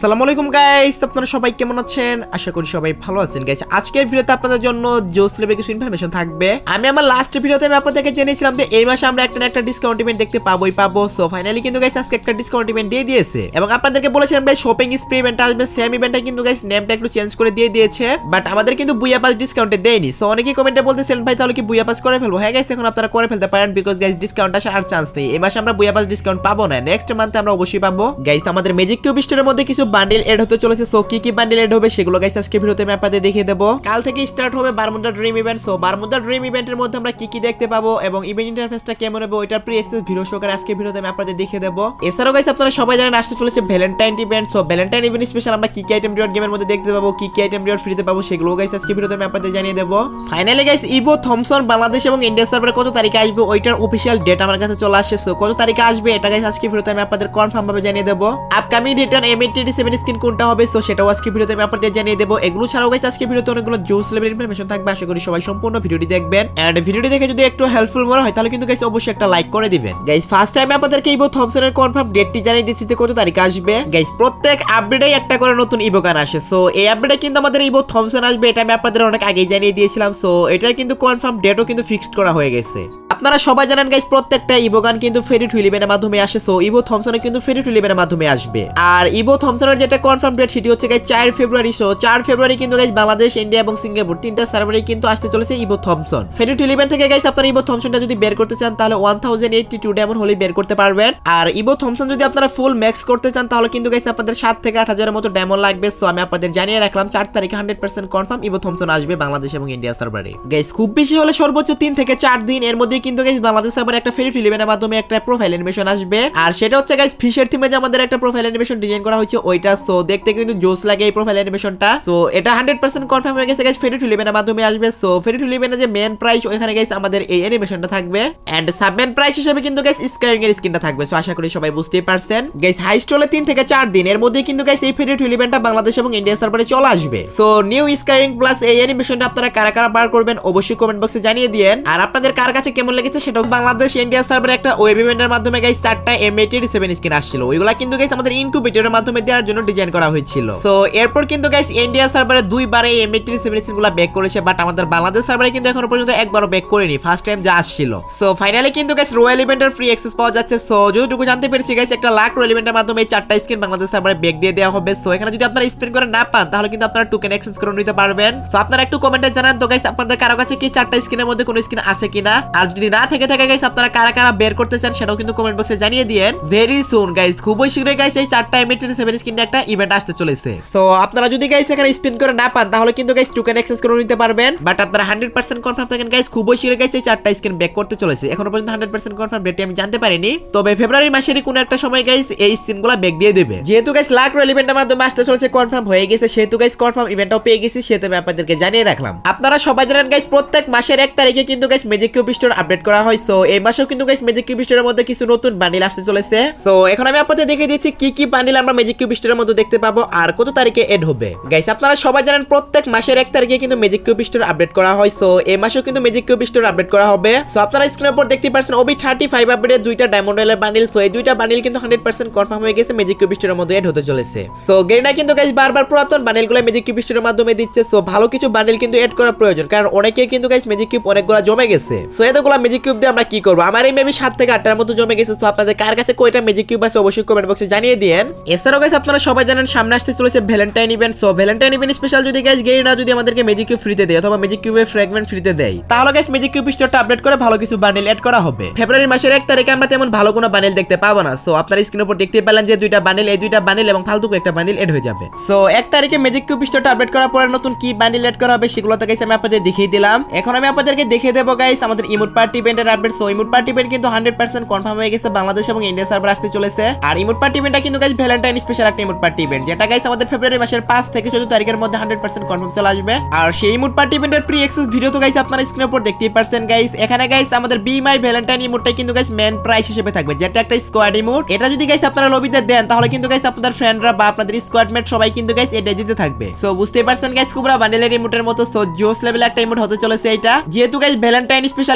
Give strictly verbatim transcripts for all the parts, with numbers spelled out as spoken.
আসসালামু আলাইকুম গাইস, আপনারা সবাই কেমন আছেন? আশা করি সবাই ভালো আছেন গাইস। আজকের ভিডিওতে আপনাদের জন্য জোস লেভেলের কিছু ইনফরমেশন থাকবে। আমি আমার লাস্ট ভিডিওতে আমি আপনাদেরকে জানিয়েছিলাম যে এই মাসে আমরা একটা না একটা ডিসকাউন্ট ইভেন্ট দেখতে পাবোই পাবো। সো ফাইনালি কিন্তু গাইস আজকে একটা ডিসকাউন্ট ইভেন্ট দিয়ে দিয়েছে এবং আপনাদেরকে বলেছিলাম ভাই শপিং স্প্রে ইভেন্ট আসবে, সেম ইভেন্টটা কিন্তু গাইস নেমটা একটু চেঞ্জ করে দিয়ে দিয়েছে, বাট আমাদের কিন্তু বুইয়া পাস ডিসকাউন্টে দেয়নি। সো অনেকেই কমেন্টে বলতেছেন ভাই তাহলে কি বুইয়া পাস করে ফেলবো? হ্যাঁ গাইস, এখন আপনারা করে ফেলতে পারেন, বিকজ গাইস ডিসকাউন্ট আসার আর চান্স নেই। এই মাসে আমরা বুইয়া পাস ডিসকাউন্ট পাবো না, নেক্সট মান্থে আমরা অবশ্যই পাবো গাইস। আমাদের ম্যাজিক কিউব স্টোরের মধ্যে কিছু বান্ডেল এড হতে চলেছে। সো কি কি বান্ডেল এড হবে সেগুলো গাইস আজকে ভিডিওতে আমি আপনাদের দেখিয়ে দেব। কাল থেকে স্টার্ট হবে Bermuda dream event. So Bermuda dream ইভেন্টের মধ্যে আমরা কি কি দেখতে পাবো এবং ইভেন্ট ইন্টারফেসটা কেমন হবে ওইটার প্রি অ্যাক্সেস ভিডিও সহকারে আজকে ভিডিওতে আমি আপনাদের দেখিয়ে দেব। এছাড়াও গাইস আপনারা সবাই জানেন আসতে চলেছে Valentine event. So Valentine event special আমরা কি কি আইটেম রিওয়ার্ড গেমের মধ্যে দেখতে পাবো, কি কি আইটেম রিওয়ার্ড ফ্রিতে পাবো সেগুলো গাইস আজকে ভিডিওতে আমি আপনাদের জানিয়ে দেব। Finally guys Evo Thompson Bangladesh এবং ইন্ডিয়া সার্ভারে কত তারিখে আসবে ওইটার অফিশিয়াল ডেট আমার কাছে চলে আসছে। সো কত তারিখে আসবে এটা গাইস আজকে ভিডিওতে আমি আপনাদের কনফার্ম ভাবে জানিয়ে দেব। Upcoming return M eight seven skin কোনটা হবে সো সেটাও আজকে ভিডিওতে আমি আপনাদের জানিয়ে দেব। এগুলো ছাড়াও গাইস আজকে ভিডিওতে অনেকগুলো জোস লেভেল ইনফরমেশন থাকবে। আশা করি সবাই সম্পূর্ণ ভিডিওটি দেখবেন এন্ড ভিডিওটি দেখে যদি একটু হেল্পফুল মনে হয় তাহলে কিন্তু গাইস অবশ্যই একটা লাইক করে দিবেন। গাইস ফার্স্ট টাইম আপনাদেরকে ইভো থমসনের কনফার্ম ডেটটি জানিয়ে দিচ্ছি যে কত তারিখে আসবে। গাইস প্রত্যেক আপডেটেই একটা করে নতুন ইভো গান আসে। সো এই আপডেটে কিন্তু আমাদের ইভো থমসন আসবে, এটা আমি আপনাদের অনেক আগেই জানিয়ে দিয়েছিলাম। সো এটার কিন্তু কনফার্ম ডেটও কিন্তু ফিক্সড করা হয়ে গেছে। আপনারা সবাই জানেন গাইস প্রত্যেকটা ইভো গান কিন্তু ফেরি টু ইলেভেনের মাধ্যমে আসে। সো ইভো থমসনও কিন্তু ফেরি টু ইলেভেনের মাধ্যমে আসবে। আর ইভো থমসনের যেটা কনফার্ম ডেট সেটি হচ্ছে গাইস চার ফেব্রুয়ারি। সো চার ফেব্রুয়ারি কিন্তু গাইস বাংলাদেশ, ইন্ডিয়া এবং সিঙ্গাপুর তিনটা সার্ভারে কিন্তু আসতে চলেছে ইভো থমসন। ফেরি টু ইলেভেন থেকে গাইস আপনারা ইভো থমসনটা যদি বের করতে চান তাহলে one thousand eighty two diamond হলে বের করতে পারবেন। আর ইভো থমসন যদি আপনারা ফুল ম্যাক্স করতে চান তাহলে কিন্তু গাইস আপনাদের সাত থেকে আট হাজারের মতো ডায়মন্ড লাগবে। সো আমি আপনাদের জানিয়ে রাখলাম চার তারিখে hundred percent confirm Evo Thompson আসবে বাংলাদেশ এবং ইন্ডিয়া সার্ভারে। গাইস খুব বেশি হলে সর্বোচ্চ তিন থেকে চার দিন এর মধ্যে কিন্তু গাইস বাংলাদেশ সার্ভারে একটা ফেরি টু ইলেভেনের মাধ্যমে একটা প্রোফাইল অ্যানিমেশন আসবে। আর সেটা হচ্ছে গাইস ফিশের থিমে যে আমাদের একটা প্রোফাইল অ্যানিমেশন ডিজাইন করা হয়েছে ওইটা। সো দেখতে কিন্তু জোস লাগে এই প্রোফাইল অ্যানিমেশনটা। সো এটা হান্ড্রেড পার্সেন্ট কনফার্ম হয়ে গেছে গাইস ফেরি টু ইলেভেনের মাধ্যমে আসবে। সো ফেরি টু ইলেভেনের যে মেন প্রাইস ওখানে গাইস আমাদের এই অ্যানিমেশনটা থাকবে এন্ড সাবমেন প্রাইস হিসেবে কিন্তু গাইস স্কাইং এর স্কিনটা থাকবে। সো আশা করি সবাই বুঝতেই পারছেন গাইস হাইস্ট হলে তিন থেকে চার দিন এর মধ্যে কিন্তু গাইস এই ফেরি টু ইলেভেনটা বাংলাদেশ এবং ইন্ডিয়া সার্ভারে চলে আসবে। সো নিউ স্কাইং প্লাস এই অ্যানিমেশনটা আপনারা কারা কারা বার করবেন অবশ্যই কমেন্ট বক্সে জানিয়ে দিয়েন। আর আপনাদের কার কাছে কেমন লেগেছে সেটাও। বাংলাদেশ ইন্ডিয়া সার্ভারে একটা ওয়েব ইভেন্টের মাধ্যমে গাইস চারটা এম এইট সেভেন স্কিন আসছিল, ওইগুলা কিন্তু গাইস আমাদের ইনকিউবেটরের মাধ্যমে দেওয়ার জন্য ডিজাইন করা হয়েছিল। সো এরপর কিন্তু গাইস ইন্ডিয়া সার্ভারে দুইবার এই এম এইট সেভেন স্কিনগুলো ব্যাক করেছে, বাট আমাদের বাংলাদেশ সার্ভারে কিন্তু এখনো পর্যন্ত একবারও ব্যাক করেনি, ফার্স্ট টাইম যা আসছিল। সো ফাইনালি কিন্তু গাইস রয়্যাল ইভেন্টের ফ্রি অ্যাক্সেস পাওয়া যাচ্ছে। সো যতটুকু জানতে পেরেছি গাইস একটা লাখ রয়্যাল ইভেন্টের মাধ্যমে এই চারটা স্কিন বাংলাদেশ সার্ভারে ব্যাক দিয়ে দেওয়া হবে। সো এখানে যদি আপনারা স্পিন করে না পান তাহলে কিন্তু আপনারা টোকেন অ্যাক্সেস করে নিতে পারবেন। সো আপনারা একটু কমেন্টে জানান তো গাইস আপনাদের কারো কাছে কি চারটা স্কিনের মধ্যে কোনো স্কিন আছে কিনা, আর যদি না থেকে থাকে গাইস আপনারা কারা কারা বের করতে চান সেটাও কিন্তু কমেন্ট বক্সে জানিয়ে দিয়েন। ভেরি সুন গাইস খুবই শীঘ্রই গাইস এই চারটা এম এইট সেভেন স্কিনের একটা ইভেন্ট আসতে চলেছে। সো আপনারা যদি গাইস এখানে স্পিন করে না পান তাহলে কিন্তু গাইস টোকেন অ্যাক্সেস করে নিতে পারবেন, বাট আপনারা হান্ড্রেড পার্সেন্ট কনফার্ম থাকেন গাইস খুবই শীঘ্রই গাইস এই চারটা স্কিন ব্যাক করতে চলেছে। এখনো পর্যন্ত হান্ড্রেড পার্সেন্ট কনফার্ম ডেট আমি জানতে পারিনি, তবে ফেব্রুয়ারি মাসেরই কোনো একটা সময় গাইস এই স্কিনগুলো ব্যাক দিয়ে দেবে। যেহেতু গাইস লাখ রয়্যাল ইভেন্টের মাধ্যমে আসতে চলেছে কনফার্ম হয়ে গেছে, সেহেতু গাইস কনফার্ম ইভেন্টটাও পেয়ে গেছি, সেটা আমি আপনাদেরকে জানিয়ে রাখলাম। আপনারা সবাই জানেন গাইস প্রত্যেক মাসের এক তারিখে কিন্তু guys magic cube store update করা হয়। সো এই মাসেও কিন্তু গাইস ম্যাজিক কিউব স্টোরের মধ্যে কিছু নতুন বান্ডিল আসতে চলেছে। সো এখন আমি আপনাদের দেখিয়ে দিচ্ছি কি কি বান্ডিল আমরা ম্যাজিক কিউব স্টোরের মধ্যে দেখতে পাবো আর কত তারিখে এড হবে। গাইস আপনারা সবাই জানেন প্রত্যেক মাসের এক তারিখে কিন্তু ম্যাজিক কিউব স্টোর আপডেট করা হয়। সো এই মাসেও কিন্তু ম্যাজিক কিউব স্টোর আপডেট করা হবে। সো আপনারা স্ক্রিনের উপর দেখতে পাচ্ছেন ওবি থার্টি ফাইভ আপডেটে দুইটা ডায়মন্ড রয়্যাল বান্ডিল। সো এই দুইটা বান্ডিল কিন্তু হান্ড্রেড পার্সেন্ট কনফার্ম হয়ে গেছে ম্যাজিক কিউব স্টোরের মধ্যে এড হতে চলেছে। সো গেরিনা কিন্তু গাইস বারবার পুরাতন বান্ডিলগুলো ম্যাজিক কিউব স্টোরের মাধ্যমে দিচ্ছে। সো ভালো কিছু বান্ডিল কিন্তু এড করা প্রয়োজন, কারণ অনেকের কিন্তু গাইস ম্যাজিক কিউব অনেকগুলো জমে গেছে। সো এতগুলো ম্যাজিক কিউব দিয়ে আমরা কি করব? আমার এই মেবি সাত থেকে আটটার মতো জমে গেছে। সো আপনাদের কার কাছে কয়টা ম্যাজিক কিউব আছে অবশ্যই কমেন্ট বক্সে জানিয়ে দিয়েন। এছাড়াও গাইস আপনারা সবাই জানেন সামনে আসতে চলেছে Valentine event. So Valentine event special যদি গাইস গেরিনা যদি আমাদেরকে ম্যাজিক কিউব ফ্রিতে দেয় অথবা ম্যাজিক কিউবের ফ্র্যাগমেন্ট ফ্রিতে দেয় তাহলে গাইস ম্যাজিক কিউব স্টোরটা আপডেট করে ভালো কিছু বান্ডিল এড করা হবে। ফেব্রুয়ারি মাসের এক তারিখে আমরা তেমন ভালো কোনো বান্ডিল দেখতে পাবো না। সো আপনারা স্ক্রিনের উপর দেখতে পেলেন যে দুইটা বান্ডিল, এই দুইটা বান্ডিল এবং ফালতু একটা বান্ডিল এড হয়ে যাবে। সো এক তারিখে ম্যাজিক কিউব স্টোরটা আপডেট করার পরে নতুন কি বান্ডিল এড করা হবে সেগুলো তো গাইস আমি আপনাদের দেখিয়ে দিলাম। এখন আমি আপনাদেরকে দেখিয়ে দেবো গাইস আমাদের ইমোট পার্টি ইভেন্টের update. So emote party event কিন্তু হান্ড্রেড পার্সেন্ট কনফার্ম হয়ে গেছে, বাংলাদেশ এবং ইন্ডিয়া সার্ভার আসতে চলেছে। আর ইমোট পার্টি ইভেন্টটা কিন্তু গাইস ভ্যালেন্টাইন স্পেশাল একটা ইমোট পার্টি ইভেন্ট, যেটা গাইস আমাদের ফেব্রুয়ারি মাসের পাঁচ থেকে চোদ্দ তারিখের মধ্যে হান্ড্রেড পার্সেন্ট কনফার্ম চলে আসবে। আর সেই ইমোট পার্টি ইভেন্টের প্রি অ্যাক্সেস ভিডিও তো গাইস আপনারা স্ক্রিনের উপর দেখতেই পারছেন গাইস। এখানে গাইস আমাদের বি মাই ভ্যালেন্টাইন ইমোটটা কিন্তু গাইস মেন প্রাইস হিসেবে থাকবে, যেটা একটা স্কোয়াড ইমোট। এটা যদি গাইস আপনারা লবিতে দেন তাহলে কিন্তু গাইস আপনাদের ফ্রেন্ডরা বা আপনাদের স্কোয়াডমেট সবাই কিন্তু গাইস এটা দিতে থাকবে। সো বুঝতেই পারছেন গাইস কুবরা বান্ডেলের ইমোটের মতো সো জোস লেভেলের একটা ইমোট হতে চলেছে এটা। যেহেতু গাইস ভ্যালেন্টাইন স্পেশাল ইমোট সেহেতু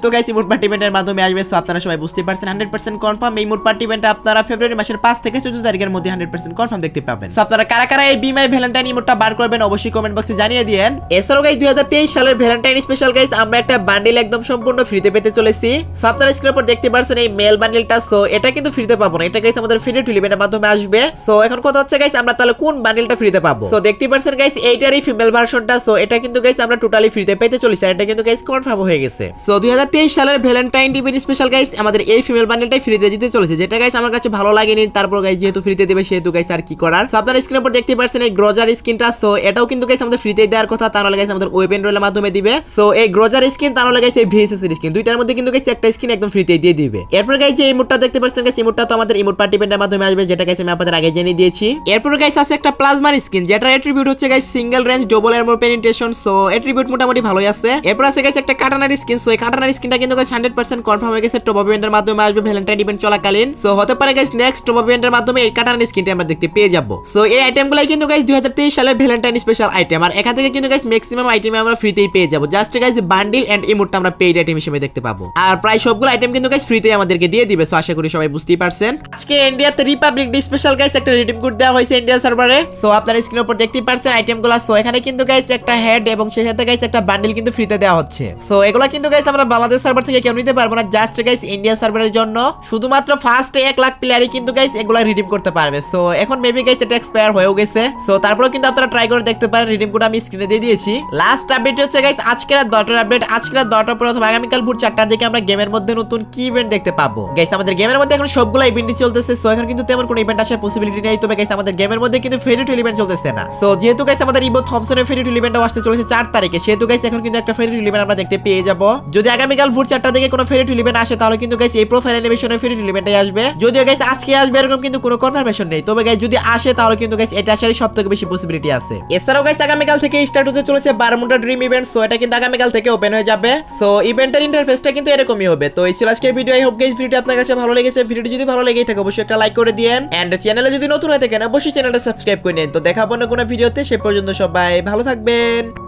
যেহেতু গাইস ইমোট পার্টি ইভেন্টের মাধ্যমে আসবে, সো আপনারা সবাই বুঝতে পারছেন হান্ড্রেড পার্সেন্ট কনফার্ম এই ইমোট পার্টি ইভেন্টে আপনারা ফেব্রুয়ারি মাসের পাঁচ থেকে চৌদ্দ তারিখের মধ্যে হান্ড্রেড পার্সেন্ট কনফার্ম দেখতে পাবেন। সো আপনারা কারা কারা এই বি মাই ভ্যালেন্টাইন ইমোটটা বার করবেন অবশ্যই কমেন্ট বক্সে জানিয়ে দিয়েন। এছাড়াও গাইস দুই হাজার তেইশ সালের ভ্যালেন্টাইন স্পেশাল গাইস আমরা একটা বান্ডেল একদম সম্পূর্ণ ফ্রিতে পেতে চলেছি। সো আপনারা স্ক্রিনের উপর দেখতে পাচ্ছেন এই মেল বান্ডেলটা, সো এটা কিন্তু ফ্রিতে পাবো না, এটা গাইস আমাদের ফ্রি টু ইভেন্টের মাধ্যমে আসবে। সো এখন কথা হচ্ছে গাইস আমরা তাহলে কোন বান্ডেলটা ফ্রিতে পাবো। সো দেখতে পাচ্ছেন গাইস এইটারই ফিমেল ভার্সনটা, সো এটা কিন্তু গাইস আমরা টোটালি ফ্রিতে পেতে চলেছি, আর এটা কিন্তু গাইস কনফার্ম হয়ে গেছে। সো দুই হাজার তেইশ সালের ভ্যালেন্টাইন ইভেন্ট স্পেশাল গাইস আমাদের এই ফিমেল বান্ডেলটাই ফ্রিতে দিতে চলেছে, যেটা গাইস আমার কাছে ভালো লাগেনি। তারপর গাইস যেহেতু ফ্রিতে দিবে সেহেতু গাইস আর কি করার। সো আপনারা স্ক্রিনের উপর দেখতে পাচ্ছেন এই গ্রোজার স্কিনটা, সো এটাও কিন্তু গাইস আমাদের ফ্রিতে দেওয়ার কথা, তাহলে গাইস আমাদের ওয়েপেন রোলের মাধ্যমে দিবে। সো এই গ্রোজার স্কিন তাহলে গাইস এই ভিএসএস এর স্কিন দুইটার মধ্যে কিন্তু গাইস একটা স্কিন একদম ফ্রিতে দিয়ে দিবে। এরপর গাইস যে ইমোটটা দেখতে পাচ্ছেন গাইস ইমোটটা তো আমাদের ইমোট পার্টি ইভেন্টের মাধ্যমে আসবে, যেটা গাইস আমি আপনাদের আগে জেনে দিয়েছি। এরপর গাইস আছে একটা প্লাজমার স্কিন, যেটার অ্যাট্রিবিউট হচ্ছে guys single range double armour penetration, so attribute মোটামুটি ভালোই আছে। এরপর আছে গাইস একটা কাটানার স্কিন, সো এই কাটানার স্কিনটা কিন্তু গাইস হান্ড্রেড পার্সেন্ট কনফার্ম হয়ে গেছে, টপ আপ ইভেন্টের মাধ্যমে আসবে ভ্যালেন্টাইন ইভেন্ট চলাকালীন। সো হতে পারে গাইস নেক্সট টপ আপ ইভেন্টের মাধ্যমে এই কাটানার স্কিনটা আমরা দেখতে পেয়ে যাব। সো এই আইটেমগুলাই কিন্তু গাইস দুই হাজার তেইশ সালে ভ্যালেন্টাইন স্পেশাল আইটেম, আর এখান থেকে কিন্তু গাইস ম্যাক্সিমাম আইটেম আমরা ফ্রিতেই পেয়ে যাব। জাস্ট গাইস বান্ডিল এন্ড ইমোটটা আমরা পেইড আইটেম হিসেবে দেখতে পাবো, আর প্রায় সবগুলো আইটেম কিন্তু গাইস ফ্রিতে আমাদেরকে দিয়ে দিবে। সো আশা করি সবাই বুঝতেই পারছেন। আজকে ইন্ডিয়াতে রিপাবলিক ডে স্পেশাল গাইস একটা রিডিম কোড দেওয়া হয়েছে ইন্ডিয়া সার্ভারে, সো আপনারা স্ক্রিনের উপর দেখতেই পারছেন আইটেমগুলো। সো এখানে কিন্তু গাইস একটা হেড এবং সেই সাথে গাইস একটা বান্ডিল কিন্তু ফ্রিতে দেওয়া হচ্ছে। সো এগুলো কিন্তু গাইস আমরা বাংলাদেশ সার্ভার থেকে কেউ নিতে পারবো না, জাস্ট গাইস ইন্ডিয়া সার্ভারের জন্য শুধুমাত্র ফার্স্ট এক লাখ প্লেয়ারই কিন্তু গাইস এগুলো রিডিম করতে পারবে। সো এখন মেবি গাইস এটা এক্সপায়ার হয়েও গেছে, সো তারপরেও কিন্তু আপনারা ট্রাই করে দেখতে পারেন। রিডিম কোড আমি স্ক্রিনে দিয়ে দিয়েছি। লাস্ট আপডেট হচ্ছে গাইস আজকে রাত বারোটার আপডেট। আজকে রাত বারোটার পর অথবা আগামীকাল ভোর চারটার দিকে আমরা গেমের মধ্যে নতুন কি ইভেন্ট দেখতে পাবো। গাইস আমাদের গেমের মধ্যে এখন সবগুলো ইভেন্টই চলতেছে, সো এখন কিন্তু তেমন কোনো ইভেন্ট আসার পসিবিলিটি নেই। তবে গাইস আমাদের গেমের মধ্যে কিন্তু ফেরি টু ইভেন্ট চলতেছে না। সো যেহেতু গাইস আমাদের ইভো থমসনের ফেরি টু ইভেন্টও আসতে চলেছে চার তারিখে, সেহেতু গাইস এখন কিন্তু একটা ফেরি টু ইভেন্ট আমরা দেখতে পেয়ে যাব। যদি আগামীকাল ভোর চারটা থেকে কোনো ফেরি টু ইভেন্ট আসে তাহলে কিন্তু গাইস এই প্রোফাইল অ্যানিমেশনের ফেরি টু ইভেন্টই আসবে। যদিও গাইস আজকে আসবে এরকম কিন্তু কোনো কনফার্মেশন নেই, তবে গাইস যদি আসে তাহলে কিন্তু গাইস এটা আসারই সবথেকে বেশি পসিবিলিটি আছে। এছাড়াও গাইস আগামীকাল থেকে স্টার্ট হতে চলেছে বারমুডা ড্রিম ইভেন্ট, সো এটা কিন্তু আগামীকাল থেকে ওপেন হয়ে যাবে। সো ইভেন্টের ইন্টারফেসটা কিন্তু এরকমই হবে। তো এই ছিল আজকের ভিডিও। আই হোপ গাইস ভিডিওটি আপনার কাছে ভালো লেগেছে। ভিডিওটি যদি ভালো লেগে থাকে অবশ্যই একটা লাইক করে দিয়েন, এন্ড চ্যানেলে যদি নতুন হয়ে থাকেন অবশ্যই চ্যানেলটা সাবস্ক্রাইব করে নিন। তো দেখা হবে না কোনো ভিডিওতে, সে পর্যন্ত সবাই ভালো থাকবেন।